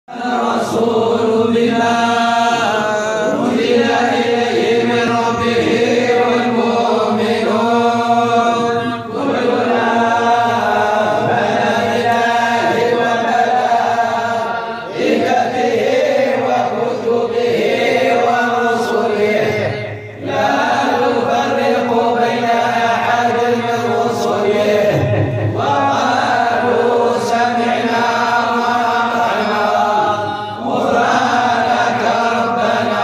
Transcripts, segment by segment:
الرسول بما أنزل إليه من ربه والمؤمنون كلنا آمن بالله وملائكته وكتبه ورسله لا نفرق بين أحد من رسله وقالوا سمعنا وأطعنا غفرانك ربنا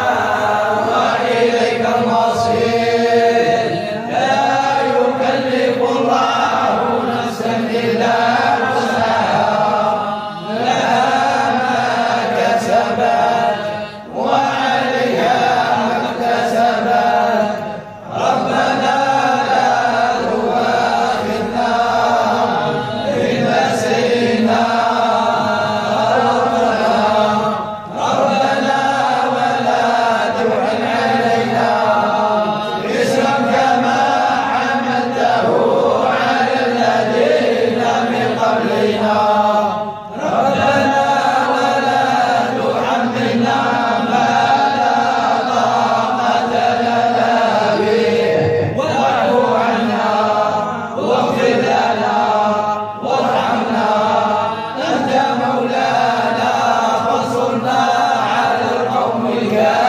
وإليك المصير لا يكلف الله نفسا إلا وسعها لها ما كسبت وعليها ما اكتسبت ربنا لا تؤاخذنا إن نسينا ربنا ولا تحمل علينا إصرا كما حملته على الذين من قبلنا ربنا ولا تحملنا ما لا طاقة لنا به واعف عنا واغفر لنا وارحمنا أنت مولانا فانصرنا على القوم الكافرين